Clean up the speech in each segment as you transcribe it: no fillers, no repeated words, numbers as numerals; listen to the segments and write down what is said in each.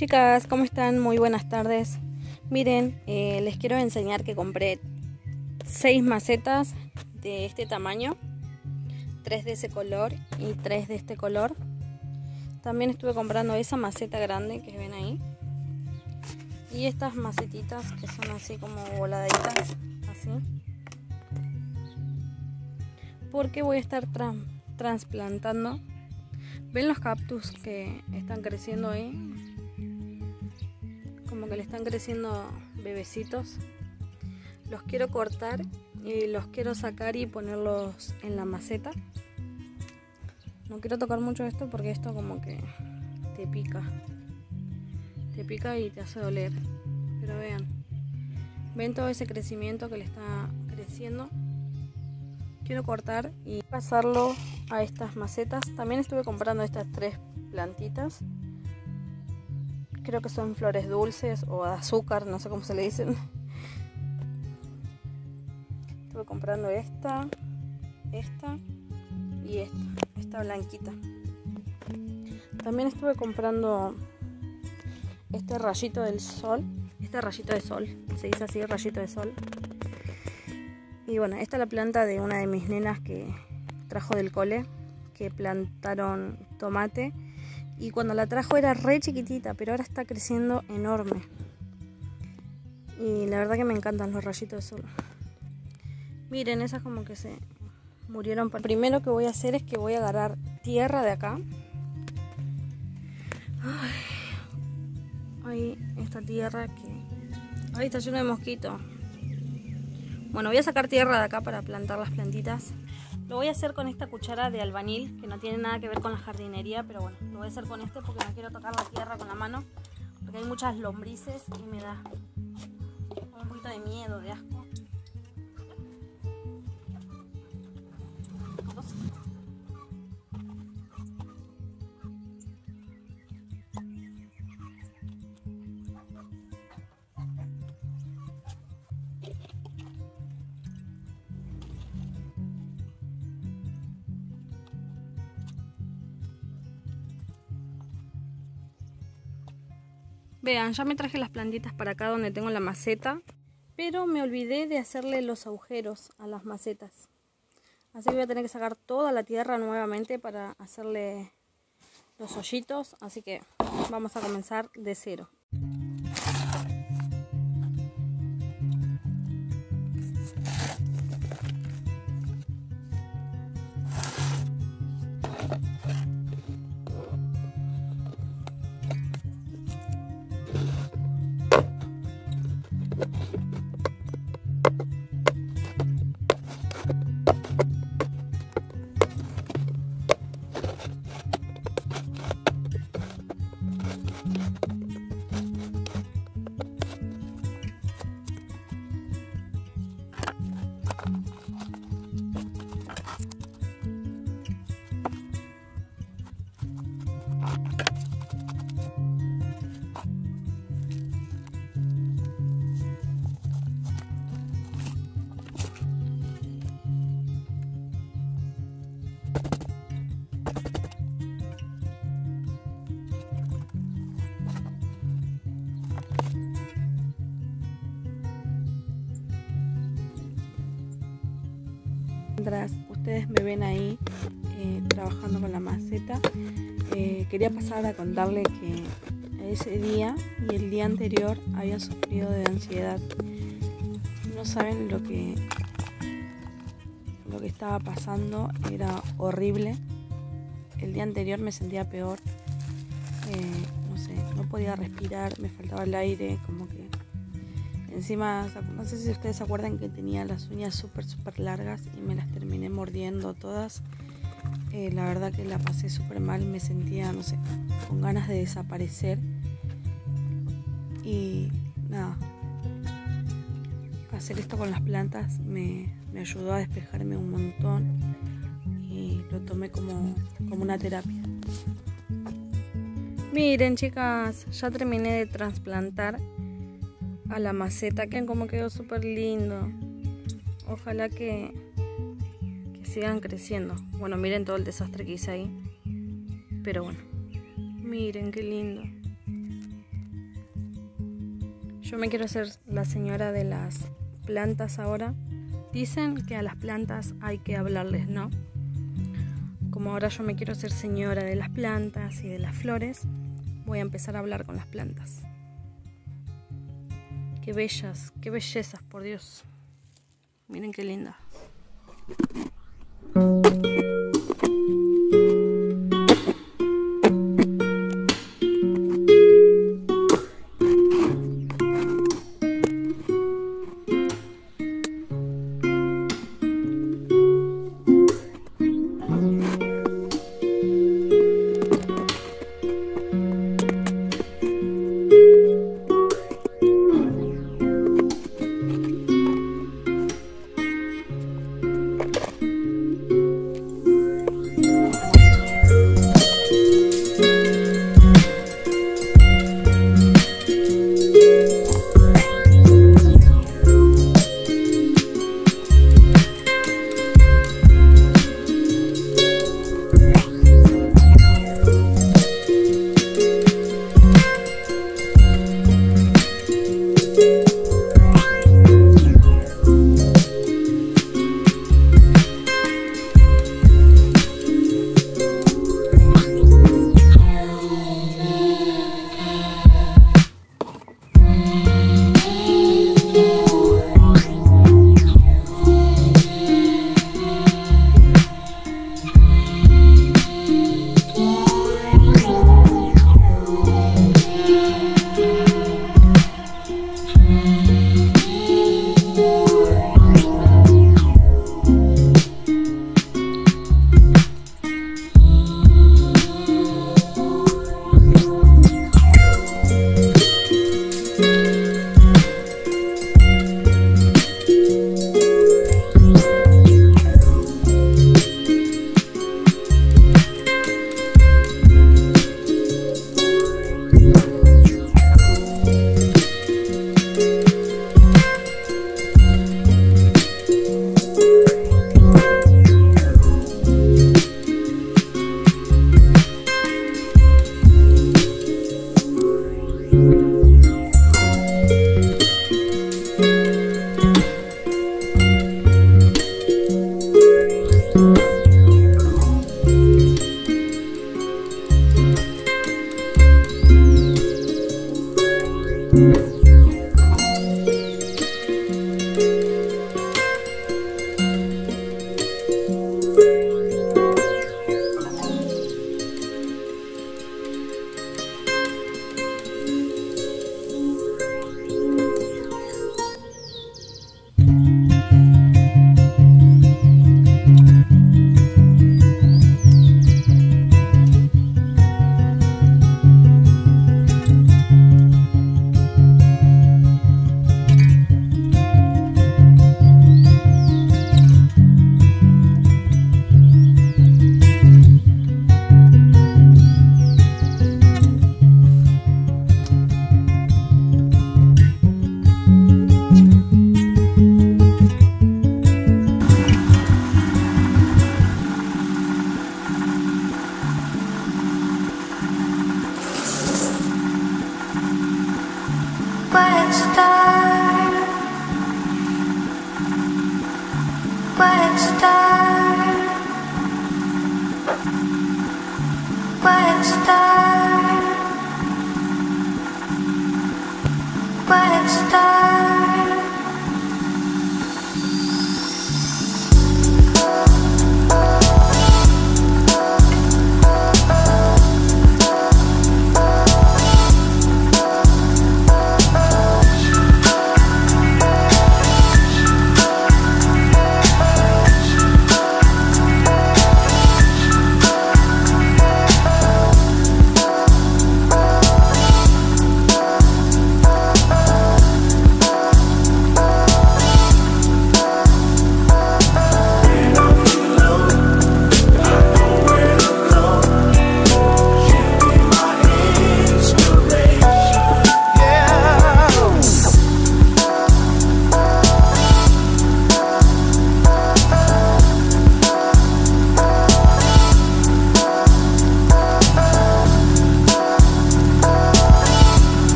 Chicas, ¿cómo están? Muy buenas tardes. Miren, les quiero enseñar que compré 6 macetas de este tamaño, 3 de ese color y 3 de este color. También estuve comprando esa maceta grande que ven ahí y estas macetitas que son así como voladitas, así, porque voy a estar trasplantando. ¿Ven los cactus que están creciendo ahí? Como que le están creciendo bebecitos. Los quiero cortar y los quiero sacar y ponerlos en la maceta. No quiero tocar mucho esto porque esto como que te pica y te hace doler. Pero vean, ven todo ese crecimiento que le está creciendo. Quiero cortar y pasarlo a estas macetas. También estuve comprando estas 3 plantitas. Creo que son flores dulces o de azúcar, no sé cómo se le dicen. Estuve comprando esta y esta blanquita. También estuve comprando este rayito del sol. Este rayito de sol, se dice así, rayito de sol. Y bueno, esta es la planta de una de mis nenas que trajo del cole, que plantaron tomate. Y cuando la trajo era re chiquitita, pero ahora está creciendo enorme. Y la verdad que me encantan los rayitos de sol. Miren, esas como que se murieron. Lo primero que voy a hacer es que voy a agarrar tierra de acá. Ay, esta tierra que... Ahí está lleno de mosquitos. Bueno, voy a sacar tierra de acá para plantar las plantitas. Lo voy a hacer con esta cuchara de albañil, que no tiene nada que ver con la jardinería, pero bueno, lo voy a hacer con este porque no quiero tocar la tierra con la mano, porque hay muchas lombrices y me da un poquito de miedo, de asco. Vean, ya me traje las plantitas para acá donde tengo la maceta, pero me olvidé de hacerle los agujeros a las macetas. Así que voy a tener que sacar toda la tierra nuevamente para hacerle los hoyitos, así que vamos a comenzar de cero. Mientras ustedes me ven ahí trabajando con la maceta, quería pasar a contarle que ese día y el día anterior había sufrido de ansiedad. No saben lo que estaba pasando, era horrible. El día anterior me sentía peor, no sé, no podía respirar, me faltaba el aire, como que encima, no sé si ustedes se acuerdan que tenía las uñas súper largas y me las terminé mordiendo todas. La verdad que la pasé súper mal, me sentía, no sé, con ganas de desaparecer. Y nada, hacer esto con las plantas me ayudó a despejarme un montón y lo tomé como una terapia. Miren, chicas, ya terminé de trasplantar a la maceta, que como quedó súper lindo. Ojalá que sigan creciendo. Bueno, miren todo el desastre que hice ahí, pero bueno, miren qué lindo. Yo me quiero hacer la señora de las plantas ahora. Dicen que a las plantas hay que hablarles, ¿no? Como ahora yo me quiero ser señora de las plantas y de las flores, voy a empezar a hablar con las plantas. Qué bellas, qué bellezas, por Dios. Miren qué linda.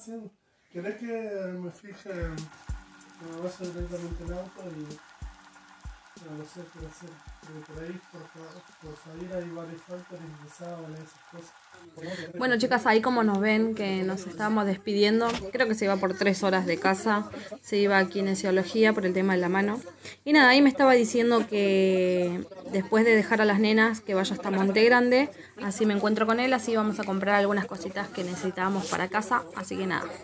haciendo? ¿Querés que me fije, me vaya directamente el auto y no sé qué hacer? Porque por ahí, por salir hay varios factores de sábana, esas cosas. Bueno, chicas, ahí como nos ven que nos estábamos despidiendo, creo que se iba por 3 horas de casa, se iba a kinesiología por el tema de la mano. Y nada, ahí me estaba diciendo que después de dejar a las nenas que vaya hasta Monte Grande, así me encuentro con él, así vamos a comprar algunas cositas que necesitábamos para casa, así que nada.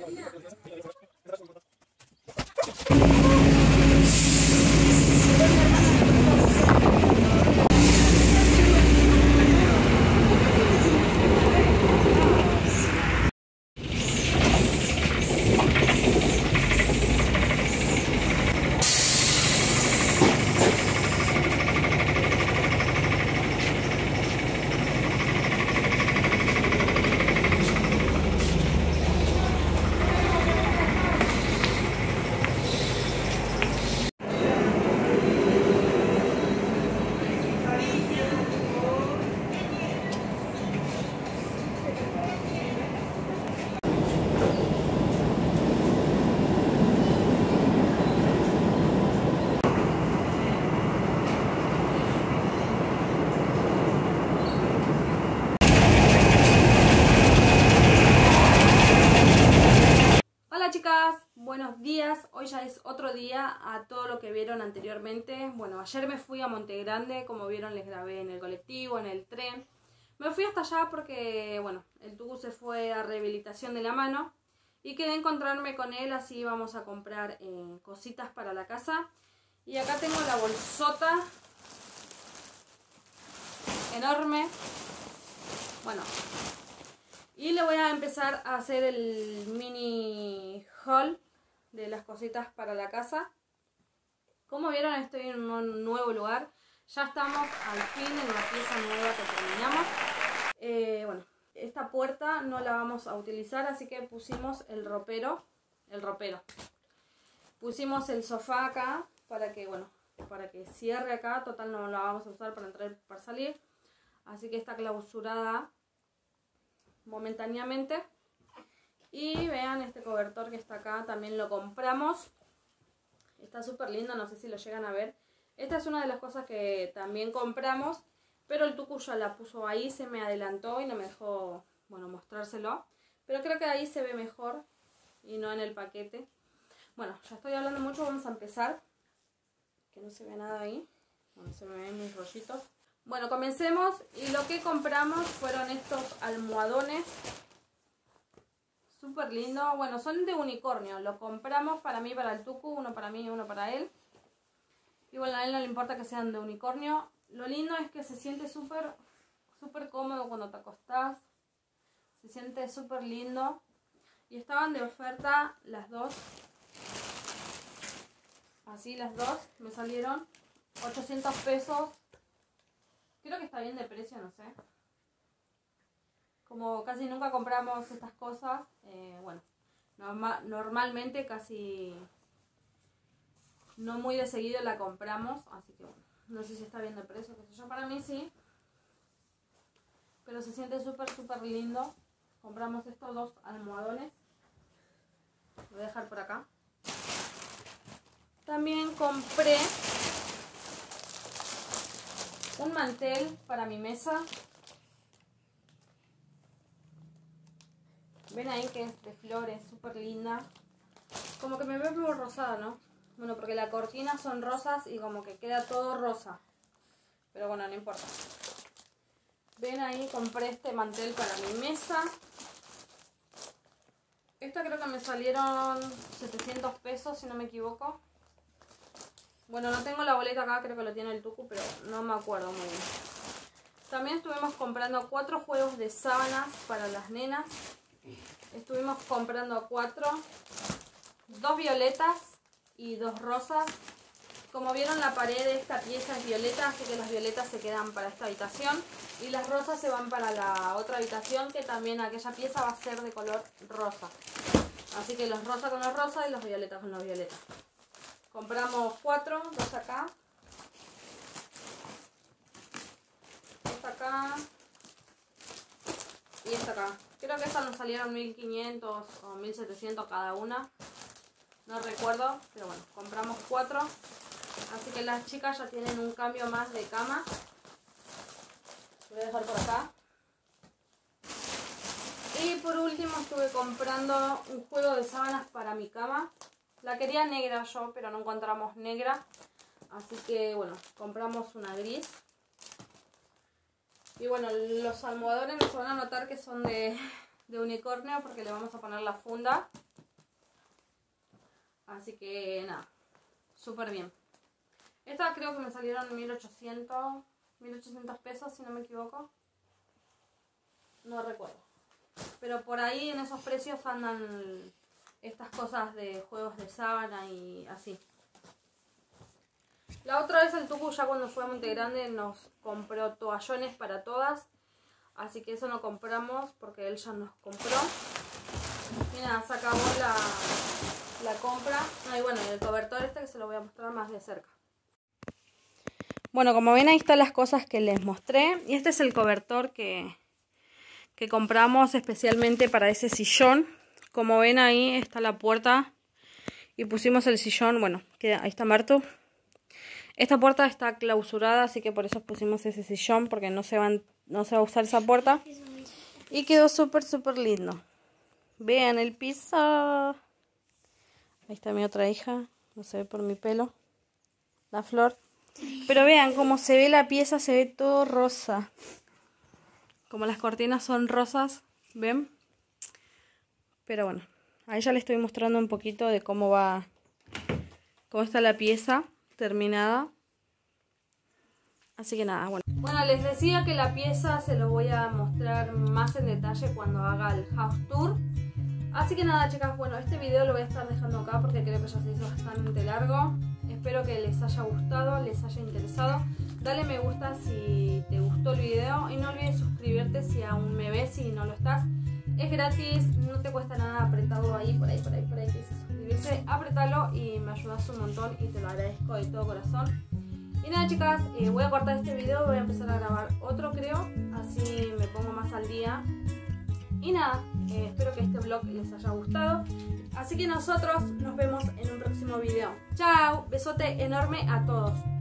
Buenos días, hoy ya es otro día a todo lo que vieron anteriormente. Bueno, ayer me fui a Monte Grande, como vieron les grabé en el colectivo, en el tren. Me fui hasta allá porque, bueno, el Tucu se fue a rehabilitación de la mano y quería encontrarme con él, así vamos a comprar cositas para la casa. Y acá tengo la bolsota enorme, bueno, y le voy a empezar a hacer el mini haul de las cositas para la casa. Como vieron, estoy en un nuevo lugar. Ya estamos al fin en una pieza nueva que terminamos. Bueno, esta puerta no la vamos a utilizar, así que pusimos el ropero. Pusimos el sofá acá para que, bueno, para que cierre acá. Total no la vamos a usar para entrar y para salir. Así que está clausurada momentáneamente. Y vean este cobertor que está acá, también lo compramos. Está súper lindo, no sé si lo llegan a ver. Esta es una de las cosas que también compramos, pero el Tucu ya la puso ahí, se me adelantó y no me dejó, bueno, mostrárselo. Pero creo que ahí se ve mejor y no en el paquete. Bueno, ya estoy hablando mucho, vamos a empezar. Que no se ve nada ahí. Bueno, se me ven mis rollitos. Bueno, comencemos. Y lo que compramos fueron estos almohadones. Súper lindo. Bueno, son de unicornio. Lo compramos para mí y para el Tucu. Uno para mí y uno para él. Y bueno, a él no le importa que sean de unicornio. Lo lindo es que se siente súper cómodo cuando te acostás. Se siente súper lindo. Y estaban de oferta las dos. Así las dos. Me salieron 800 pesos. Creo que está bien de precio, no sé. Como casi nunca compramos estas cosas, bueno, normalmente casi no muy de seguido la compramos, así que bueno, no sé si está bien de precio, qué sé yo, para mí sí, pero se siente súper lindo. Compramos estos dos almohadones, lo voy a dejar por acá. También compré un mantel para mi mesa. Ven ahí que es de flores, súper linda. Como que me veo muy rosada, ¿no? Bueno, porque las cortinas son rosas y como que queda todo rosa. Pero bueno, no importa. Ven ahí, compré este mantel para mi mesa. Esta creo que me salieron 700 pesos, si no me equivoco. Bueno, no tengo la boleta acá, creo que lo tiene el Tucu, pero no me acuerdo muy bien. También estuvimos comprando 4 juegos de sábanas para las nenas. Estuvimos comprando 4, 2 violetas y 2 rosas. Como vieron, la pared de esta pieza es violeta, así que las violetas se quedan para esta habitación y las rosas se van para la otra habitación, que también aquella pieza va a ser de color rosa. Así que los rosas con los rosas y los violetas con los violetas. Compramos 4, 2 acá, esta acá y esta acá. Creo que estas nos salieron 1500 o 1700 cada una. No recuerdo, pero bueno, compramos 4. Así que las chicas ya tienen un cambio más de cama. Lo voy a dejar por acá. Y por último estuve comprando un juego de sábanas para mi cama. La quería negra yo, pero no encontramos negra. Así que bueno, compramos una gris. Y bueno, los almohadones nos van a notar que son de unicornio porque le vamos a poner la funda. Así que nada, súper bien. Estas creo que me salieron 1800 pesos, si no me equivoco. No recuerdo. Pero por ahí en esos precios andan estas cosas de juegos de sábana y así. La otra vez el Tucu ya cuando fue a Monte Grande nos compró toallones para todas. Así que eso no compramos porque él ya nos compró. Y nada, se acabó la compra. Y bueno, el cobertor este que se lo voy a mostrar más de cerca. Bueno, como ven ahí están las cosas que les mostré. Y este es el cobertor que compramos especialmente para ese sillón. Como ven ahí está la puerta. Y pusimos el sillón, bueno, ahí está Martu. Esta puerta está clausurada, así que por eso pusimos ese sillón, porque no se va a usar esa puerta. Y quedó súper, súper lindo. Vean el piso. Ahí está mi otra hija, no se ve por mi pelo. La flor. Pero vean cómo se ve la pieza, se ve todo rosa. Como las cortinas son rosas, ¿ven? Pero bueno, ahí ya les estoy mostrando un poquito de cómo está la pieza terminada. Así que nada, bueno. Bueno, les decía que la pieza se lo voy a mostrar más en detalle cuando haga el house tour. Así que nada, chicas, bueno, este video lo voy a estar dejando acá porque creo que ya se hizo bastante largo. Espero que les haya gustado, les haya interesado. Dale me gusta si te gustó el video y no olvides suscribirte si aún me ves y no lo estás. Es gratis, no te cuesta nada apretarlo ahí, por ahí que dice suscribirse. Apretalo y me ayudas un montón y te lo agradezco de todo corazón. Y nada, chicas, voy a cortar este video, voy a empezar a grabar otro, creo. Así me pongo más al día. Y nada, espero que este vlog les haya gustado. Así que nosotros nos vemos en un próximo video. Chao, besote enorme a todos.